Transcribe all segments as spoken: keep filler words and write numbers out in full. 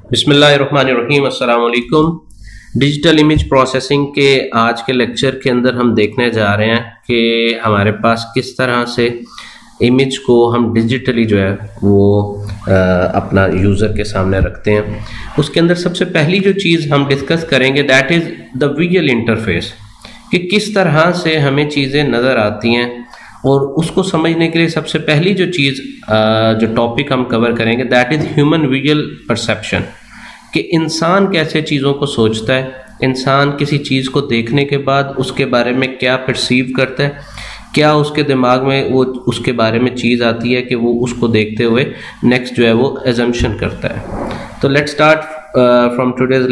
बिस्मिल्लाहिर्रहमानिर्रहीम, अस्सलाम वालेकुम। डिजिटल इमेज प्रोसेसिंग के आज के लेक्चर के अंदर हम देखने जा रहे हैं कि हमारे पास किस तरह से इमेज को हम डिजिटली जो है वो आ, अपना यूज़र के सामने रखते हैं। उसके अंदर सबसे पहली जो चीज़ हम डिस्कस करेंगे that is the visual interface, कि किस तरह से हमें चीज़ें नज़र आती हैं। और उसको समझने के लिए सबसे पहली जो चीज़ जो टॉपिक हम कवर करेंगे that is human visual perception, कि इंसान कैसे चीज़ों को सोचता है, इंसान किसी चीज़ को देखने के बाद उसके बारे में क्या परसीव करता है, क्या उसके दिमाग में वो उसके बारे में चीज़ आती है कि वो उसको देखते हुए नेक्स्ट जो है वो एजम्पशन करता है। तो let's start from today's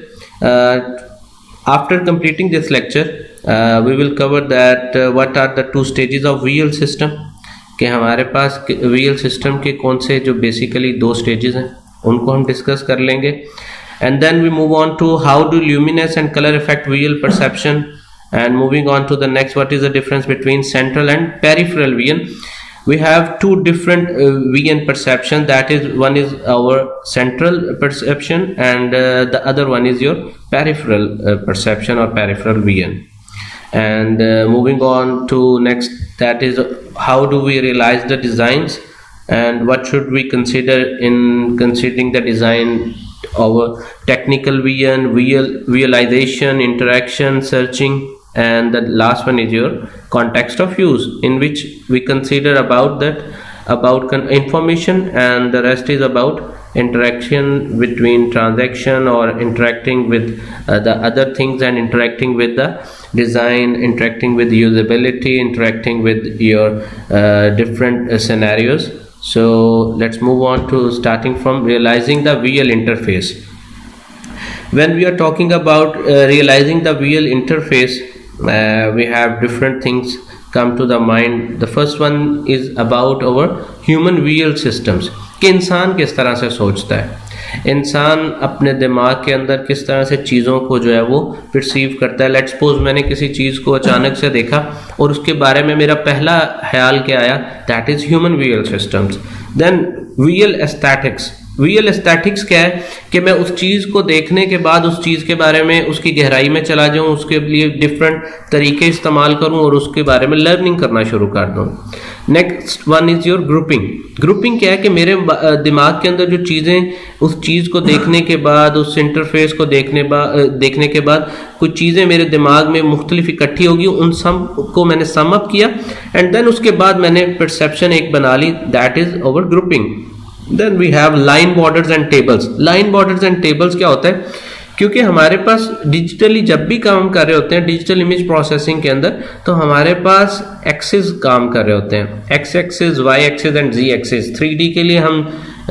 lecture. After completing this lecture we will cover that what are the two stages of visual system, कि हमारे पास विजुअल सिस्टम के कौन से जो बेसिकली दो स्टेजेस हैं उनको हम डिस्कस कर लेंगे। And then we move on to how do luminance and colour effect visual perception, and moving on to the next, what is the difference between central and peripheral vision. We have two different uh, vision perception, that is one is our central perception and uh, the other one is your peripheral uh, perception or peripheral vision. And uh, moving on to next, that is how do we realize the designs and what should we consider in considering the design, our technical vision, visual visualization, interaction, searching, and the last one is your context of use, in which we consider about that about information, and the rest is about interaction between transaction or interacting with uh, the other things, and interacting with the design, interacting with usability, interacting with your uh, different uh, scenarios. So let's move on to starting from realizing the visual interface. When we are talking about uh, realizing the visual interface, uh, we have different things come to the mind. The first one is about our human visual systems, कि इंसान किस तरह से सोचता है, इंसान अपने दिमाग के अंदर किस तरह से चीज़ों को जो है वो परसीव करता है। लेट्स सपोज मैंने किसी चीज़ को अचानक से देखा और उसके बारे में मेरा पहला ख्याल क्या आया, that is human visual systems. Then visual aesthetics, visual aesthetics क्या है कि मैं उस चीज़ को देखने के बाद उस चीज़ के बारे में उसकी गहराई में चला जाऊं, उसके लिए डिफरेंट तरीके इस्तेमाल करूं और उसके बारे में लर्निंग करना शुरू कर दूं। Next one is your grouping. Grouping क्या है कि मेरे दिमाग के अंदर जो चीज़ें उस चीज़ को देखने के बाद, उस इंटरफेस को देखने देखने के बाद कुछ चीज़ें मेरे दिमाग में मुख्तलिफ इकट्ठी होगी, उन सब को मैंने सम अप किया एंड देन उसके बाद मैंने परसेप्शन एक बना ली, that is over grouping. Then we have line borders and tables. Line borders and tables क्या होता है, क्योंकि हमारे पास डिजिटली जब भी काम कर रहे होते हैं डिजिटल इमेज प्रोसेसिंग के अंदर, तो हमारे पास एक्सिस काम कर रहे होते हैं, X axis, Y axis and Z axis. Three D के लिए हम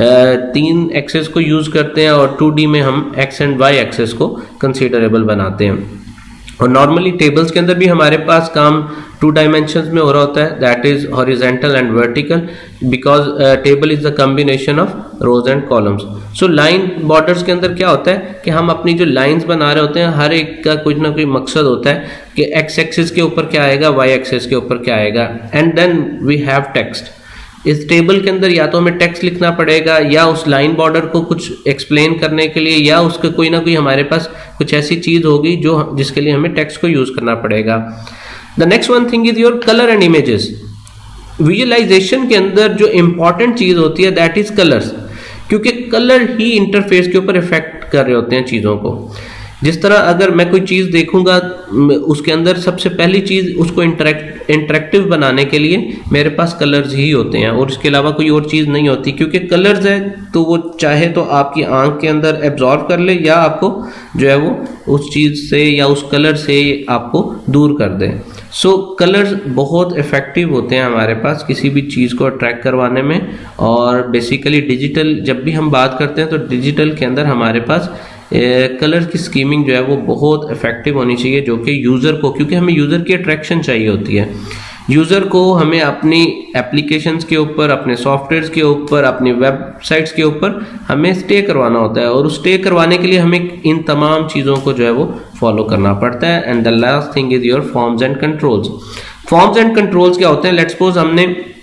तीन एक्सिस को यूज करते हैं और टू डी में हम एक्स एंड वाई एक्सिस को कंसिडरेबल बनाते हैं। और नॉर्मली टेबल्स के अंदर भी हमारे पास काम टू डायमेंशंस में हो रहा होता है, that is horizontal and vertical, because table is the combination of rows and columns. So line borders के अंदर क्या होता है कि हम अपनी जो लाइंस बना रहे होते हैं, हर एक का कुछ ना कोई मकसद होता है कि एक्स एक्सिस के ऊपर क्या आएगा, वाई एक्सिस के ऊपर क्या आएगा, and then we have text. इस टेबल के अंदर या तो हमें टेक्स्ट लिखना पड़ेगा या उस लाइन बॉर्डर को कुछ एक्सप्लेन करने के लिए, या उसके कोई ना कोई हमारे पास कुछ ऐसी चीज होगी जो जिसके लिए हमें टेक्स्ट को यूज करना पड़ेगा। The next one thing is your colour and images. Visualization के अंदर जो इंपॉर्टेंट चीज होती है दैट इज कलर्स, क्योंकि कलर ही इंटरफेस के ऊपर इफेक्ट कर रहे होते हैं चीजों को। जिस तरह अगर मैं कोई चीज़ देखूंगा, उसके अंदर सबसे पहली चीज़ उसको इंटरेक्ट इंटरेक्टिव बनाने के लिए मेरे पास कलर्स ही होते हैं और इसके अलावा कोई और चीज़ नहीं होती, क्योंकि कलर्स है तो वो चाहे तो आपकी आंख के अंदर एब्जॉर्व कर ले या आपको जो है वो उस चीज़ से या उस कलर से आपको दूर कर दे। सो so, कलर्स बहुत इफ़ेक्टिव होते हैं हमारे पास किसी भी चीज़ को अट्रैक्ट करवाने में। और बेसिकली डिजिटल जब भी हम बात करते हैं तो डिजिटल के अंदर हमारे पास कलर की स्कीमिंग जो है वो बहुत इफेक्टिव होनी चाहिए, जो कि यूज़र को, क्योंकि हमें यूज़र की अट्रैक्शन चाहिए होती है। यूज़र को हमें अपनी एप्लीकेशंस के ऊपर, अपने सॉफ्टवेयर्स के ऊपर, अपनी वेबसाइट्स के ऊपर हमें स्टे करवाना होता है, और उस स्टे करवाने के लिए हमें इन तमाम चीज़ों को जो है वो फॉलो करना पड़ता है। And the last thing is your forms and controls. Forms and controls क्या होते हैं, लेट्स सपोज हमने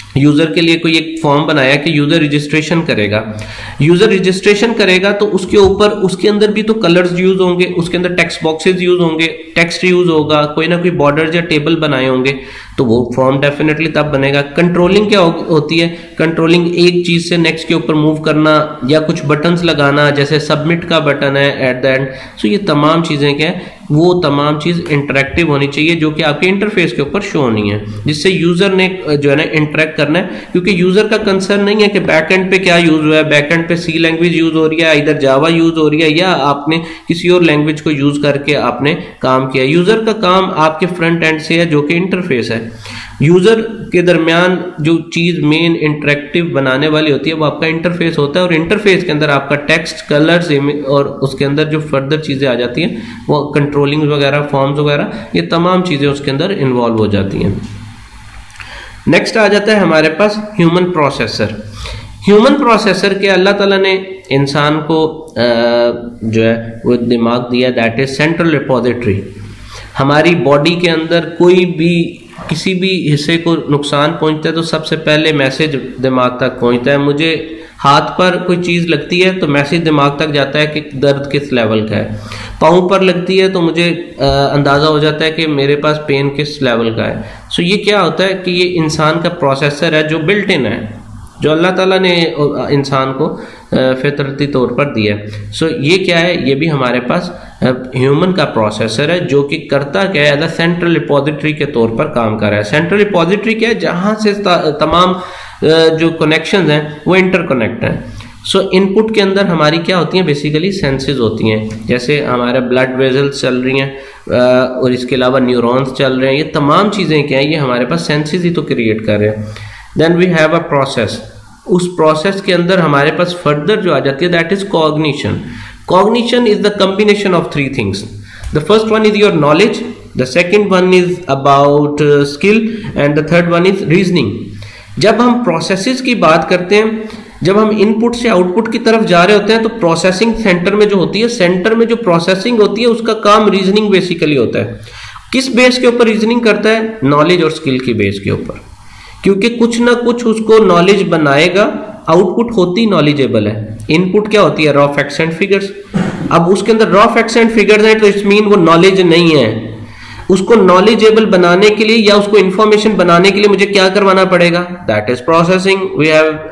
यूजर के लिए कोई एक फॉर्म बनाया कि यूजर रजिस्ट्रेशन करेगा, यूजर रजिस्ट्रेशन करेगा तो उसके ऊपर उसके अंदर भी तो कलर्स यूज होंगे, उसके अंदर टेक्स्ट बॉक्सेस यूज होंगे, टेक्स्ट यूज होगा, कोई ना कोई बॉर्डर या टेबल बनाए होंगे, तो वो फॉर्म डेफिनेटली तब बनेगा। कंट्रोलिंग क्या हो, होती है, कंट्रोलिंग एक चीज से नेक्स्ट के ऊपर मूव करना या कुछ बटन्स लगाना, जैसे सबमिट का बटन है एट द एंड। सो ये तमाम चीजें क्या है, वो तमाम चीज इंटरेक्टिव होनी चाहिए जो कि आपके इंटरफेस के ऊपर शो होनी है, जिससे यूजर ने जो है ना इंटरेक्ट करना है। क्योंकि यूजर का कंसर्न नहीं है कि बैकएंड पे क्या यूज हुआ है, बैकएंड पे सी लैंग्वेज यूज हो रही है, इधर जावा यूज हो रही है, या आपने किसी और लैंग्वेज को यूज करके आपने काम किया। यूजर का काम आपके फ्रंट एंड से है जो कि इंटरफेस है। यूजर के दरमियान जो चीज मेन इंटरेक्टिव बनाने वाली होती है वो आपका इंटरफेस होता है, और इंटरफेस के अंदर आपका टेक्स्ट, कलर्स और उसके अंदर जो फर्दर चीजें आ जाती हैं वो कंट्रोलिंग वगैरह, फॉर्म्स वगैरह, ये तमाम चीजें उसके अंदर इन्वॉल्व हो जाती हैं। नेक्स्ट आ जाता है हमारे पास ह्यूमन प्रोसेसर। ह्यूमन प्रोसेसर के अल्लाह ताला ने इंसान को जो है वो दिमाग दिया, दैट इज सेंट्रल रिपोजिटरी। हमारी बॉडी के अंदर कोई भी किसी भी हिस्से को नुकसान पहुंचता है तो सबसे पहले मैसेज दिमाग तक पहुंचता है। मुझे हाथ पर कोई चीज लगती है तो मैसेज दिमाग तक जाता है कि दर्द किस लेवल का है, पाँव पर लगती है तो मुझे आ, अंदाजा हो जाता है कि मेरे पास पेन किस लेवल का है। सो ये क्या होता है कि ये इंसान का प्रोसेसर है जो बिल्ट इन है, जो अल्लाह ताला ने इंसान को फितरती तौर पर दिया है। सो ये क्या है, ये भी हमारे पास ह्यूमन का प्रोसेसर है जो कि करता क्या है, एज सेंट्रल रिपोजिटरी के तौर पर काम कर रहा है। सेंट्रल रिपोजिटरी क्या है, जहां से तमाम जो कनेक्शंस हैं वो इंटरकनेक्ट हैं। सो इनपुट के अंदर हमारी क्या होती हैं, बेसिकली सेंसेस होती हैं, जैसे हमारे ब्लड वेजल्स चल रही हैं और इसके अलावा न्यूरॉन्स चल रहे हैं। ये तमाम चीज़ें क्या है, ये हमारे पास सेंसेस ही तो क्रिएट कर रहे हैं। Then we have a process. उस प्रोसेस के अंदर हमारे पास फर्दर जो आ जाती है, that is cognition. Cognition is the combination of three things. The first one is your knowledge, the second one is about skill, and the third one is reasoning. जब हम प्रोसेसेस की बात करते हैं, जब हम इनपुट से आउटपुट की तरफ जा रहे होते हैं, तो प्रोसेसिंग सेंटर में जो होती है, सेंटर में जो प्रोसेसिंग होती है उसका काम रीजनिंग बेसिकली होता है। किस बेस के ऊपर रीजनिंग करता है, नॉलेज और स्किल की बेस के ऊपर, क्योंकि कुछ ना कुछ उसको नॉलेज बनाएगा। आउटपुट होती नॉलेजेबल है, इनपुट क्या होती है, रॉ फैक्ट्स एंड फिगर्स। अब उसके अंदर रॉ फैक्ट्स एंड फिगर्स हैं तो इट्स मीन वो नॉलेज नहीं है। उसको नॉलेजेबल बनाने के लिए या उसको इंफॉर्मेशन बनाने के लिए मुझे क्या करवाना पड़ेगा, that is processing. We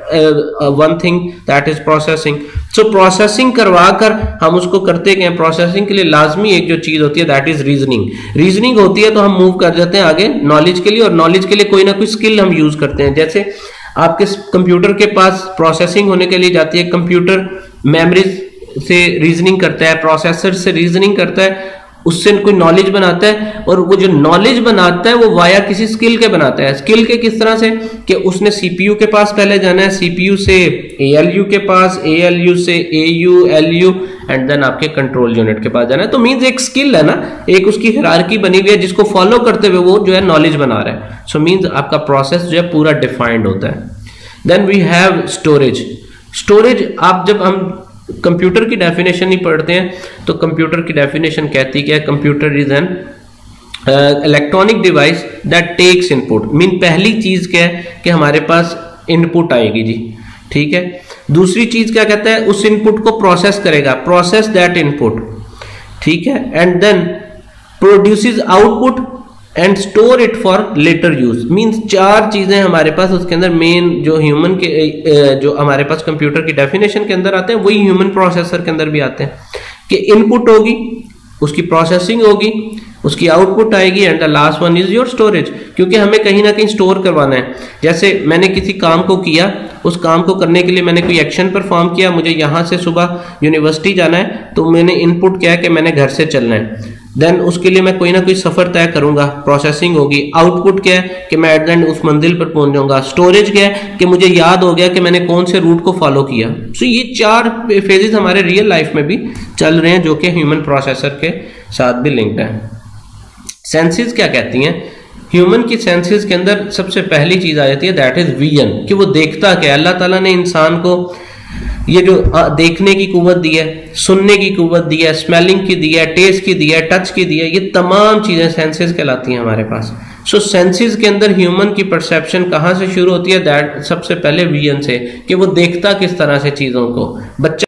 have one thing that is processing. So processing करवा कर हम उसको करते क्या, प्रोसेसिंग के लिए लाजमी एक जो चीज होती है दैट इज रीजनिंग। रीजनिंग होती है तो हम मूव कर जाते हैं आगे नॉलेज के लिए, और नॉलेज के लिए कोई ना कोई स्किल हम यूज करते हैं। जैसे आपके कंप्यूटर के पास प्रोसेसिंग होने के लिए जाती है, कंप्यूटर मेमोरी से रीजनिंग करता है, प्रोसेसर से रीजनिंग करता है, उससे कोई नॉलेज बनाता है, और वो जो नॉलेज बनाता है वो वाया किसी स्किल के बनाता है। स्किल के किस तरह से कि उसने सीपीयू के पास पहले जाना है, सीपीयू से एएलयू के पास, एएलयू से एयू, एलयू, एंड देन आपके कंट्रोल यूनिट के पास जाना है। तो मींस एक स्किल है ना, एक उसकी हायरार्की बनी हुई है जिसको फॉलो करते हुए वो जो है नॉलेज बना रहा है। सो मींस आपका प्रोसेस जो है पूरा डिफाइंड होता है। Then we have storage. Storage, आप जब हम कंप्यूटर की डेफिनेशन ही पढ़ते हैं तो कंप्यूटर की डेफिनेशन कहती है computer is an electronic device that takes input. Mean पहली चीज क्या है कि हमारे पास इनपुट आएगी जी, ठीक है। दूसरी चीज क्या कहता है, उस इनपुट को प्रोसेस करेगा, प्रोसेस दैट इनपुट, ठीक है, and then produces output and store it for later use. Means चार चीजें हमारे पास उसके अंदर मेन जो ह्यूमन के जो हमारे पास कंप्यूटर की डेफिनेशन के अंदर आते हैं वही ह्यूमन प्रोसेसर के अंदर भी आते हैं कि इनपुट होगी, उसकी प्रोसेसिंग होगी, उसकी आउटपुट आएगी, and the last one is your storage. क्योंकि हमें कहीं ना कहीं स्टोर करवाना है। जैसे मैंने किसी काम को किया, उस काम को करने के लिए मैंने कोई एक्शन परफॉर्म किया, मुझे यहां से सुबह यूनिवर्सिटी जाना है, तो मैंने इनपुट किया कि मैंने घर से चलना है। देन उसके लिए मैं कोई ना कोई सफर तय करूंगा, प्रोसेसिंग होगी। आउटपुट क्या है कि मैं एट द एंड उस मंजिल पर पहुंच जाऊंगा। स्टोरेज क्या है कि मुझे याद हो गया कि मैंने कौन से रूट को फॉलो किया। सो so, ये चार फेजेस हमारे रियल लाइफ में भी चल रहे हैं जो कि ह्यूमन प्रोसेसर के साथ भी लिंक्ड है। सेंसेस क्या कहती हैं, ह्यूमन की सेंसेस के अंदर सबसे पहली चीज आ जाती है दैट इज विजन, कि वो देखता क्या। अल्लाह ताला ने इंसान को ये जो देखने की कुव्वत दी है, सुनने की कुव्वत दी है, स्मेलिंग की दी है, टेस्ट की दी है, टच की दी है, ये तमाम चीजें सेंसेस कहलाती हैं हमारे पास। सो सेंसेस के अंदर ह्यूमन की परसेप्शन कहाँ से शुरू होती है? दैट सबसे पहले विजन से, कि वो देखता किस तरह से चीजों को। बच्चा